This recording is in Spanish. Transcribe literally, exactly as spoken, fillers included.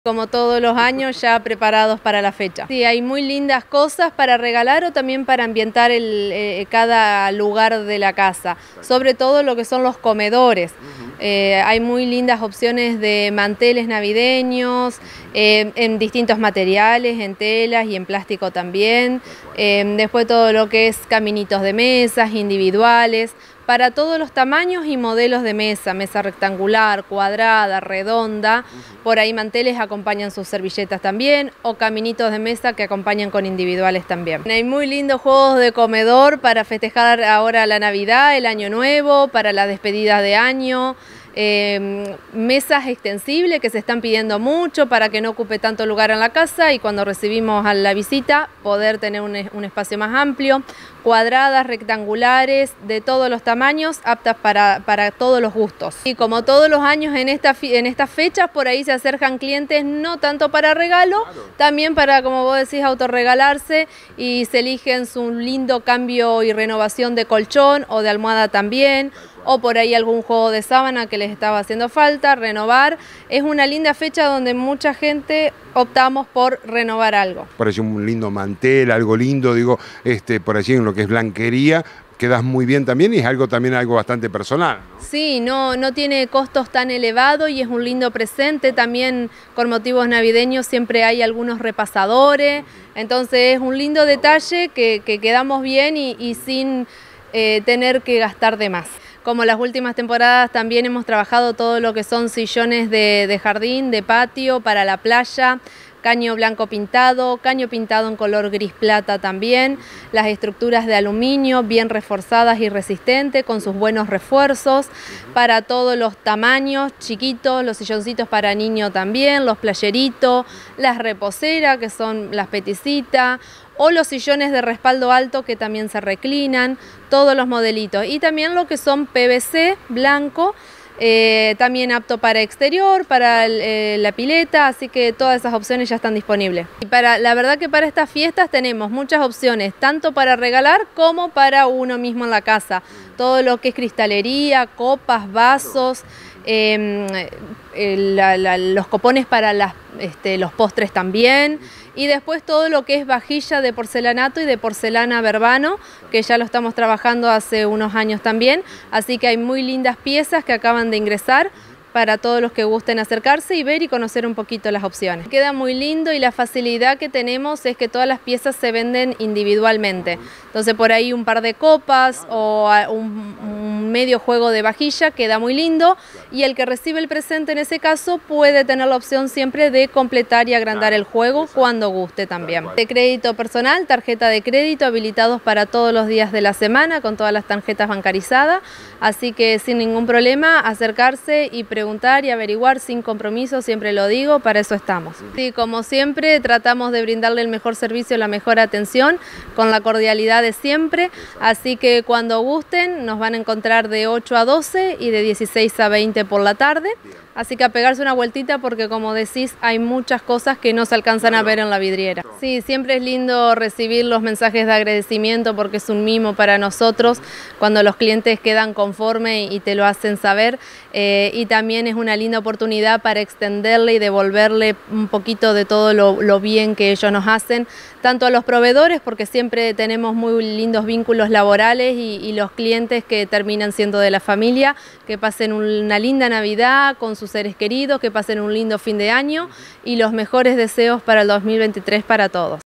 Como todos los años, ya preparados para la fecha. Sí, hay muy lindas cosas para regalar o también para ambientar el, eh, cada lugar de la casa, sobre todo lo que son los comedores. Eh, hay muy lindas opciones de manteles navideños, eh, en distintos materiales, en telas y en plástico también. Eh, después todo lo que es caminitos de mesas individuales, para todos los tamaños y modelos de mesa, mesa rectangular, cuadrada, redonda, por ahí manteles acompañan sus servilletas también, o caminitos de mesa que acompañan con individuales también. Hay muy lindos juegos de comedor para festejar ahora la Navidad, el Año Nuevo, para la despedida de año. Eh, mesas extensibles que se están pidiendo mucho para que no ocupe tanto lugar en la casa y cuando recibimos a la visita poder tener un, un espacio más amplio, cuadradas, rectangulares, de todos los tamaños, aptas para, para todos los gustos. Y como todos los años en, esta, en estas fechas, por ahí se acercan clientes no tanto para regalo, también para, como vos decís, autorregalarse y se eligen su lindo cambio y renovación de colchón o de almohada también, o por ahí algún juego de sábana que les estaba haciendo falta, renovar. Es una linda fecha donde mucha gente optamos por renovar algo. Parece un lindo mantel, algo lindo, digo, este, por allí en lo que es blanquería, quedas muy bien también y es algo también algo bastante personal, ¿no? Sí, no, no tiene costos tan elevados y es un lindo presente. También con motivos navideños siempre hay algunos repasadores, entonces es un lindo detalle que, que quedamos bien y, y sin eh, tener que gastar de más. Como las últimas temporadas también hemos trabajado todo lo que son sillones de, de jardín, de patio, para la playa, caño blanco pintado, caño pintado en color gris plata también, las estructuras de aluminio bien reforzadas y resistentes con sus buenos refuerzos, para todos los tamaños, chiquitos, los silloncitos para niño también, los playeritos, las reposeras que son las peticitas, o los sillones de respaldo alto que también se reclinan, todos los modelitos. Y también lo que son P V C blanco, eh, también apto para exterior, para el, eh, la pileta, así que todas esas opciones ya están disponibles. Y para, la verdad que para estas fiestas tenemos muchas opciones, tanto para regalar como para uno mismo en la casa. Todo lo que es cristalería, copas, vasos, eh, la, la, los copones para las, este, los postres también. Y después todo lo que es vajilla de porcelanato y de porcelana Verbano, que ya lo estamos trabajando hace unos años también, así que hay muy lindas piezas que acaban de ingresar para todos los que gusten acercarse y ver y conocer un poquito las opciones. Queda muy lindo y la facilidad que tenemos es que todas las piezas se venden individualmente. Entonces por ahí un par de copas o un, un medio juego de vajilla queda muy lindo y el que recibe el presente en ese caso puede tener la opción siempre de completar y agrandar el juego cuando guste también. De crédito personal, tarjeta de crédito habilitados para todos los días de la semana con todas las tarjetas bancarizadas, así que sin ningún problema acercarse y preguntar preguntar y averiguar sin compromiso, siempre lo digo, para eso estamos. Sí, como siempre tratamos de brindarle el mejor servicio, la mejor atención, con la cordialidad de siempre, así que cuando gusten nos van a encontrar de ocho a doce y de dieciséis a veinte por la tarde, así que a pegarse una vueltita porque como decís hay muchas cosas que no se alcanzan a ver en la vidriera. Sí, siempre es lindo recibir los mensajes de agradecimiento porque es un mimo para nosotros cuando los clientes quedan conformes y te lo hacen saber, eh, y también es una linda oportunidad para extenderle y devolverle un poquito de todo lo, lo bien que ellos nos hacen, tanto a los proveedores porque siempre tenemos muy lindos vínculos laborales y, y los clientes que terminan siendo de la familia, que pasen una linda Navidad con sus seres queridos, que pasen un lindo fin de año y los mejores deseos para el dos mil veintitrés para todos.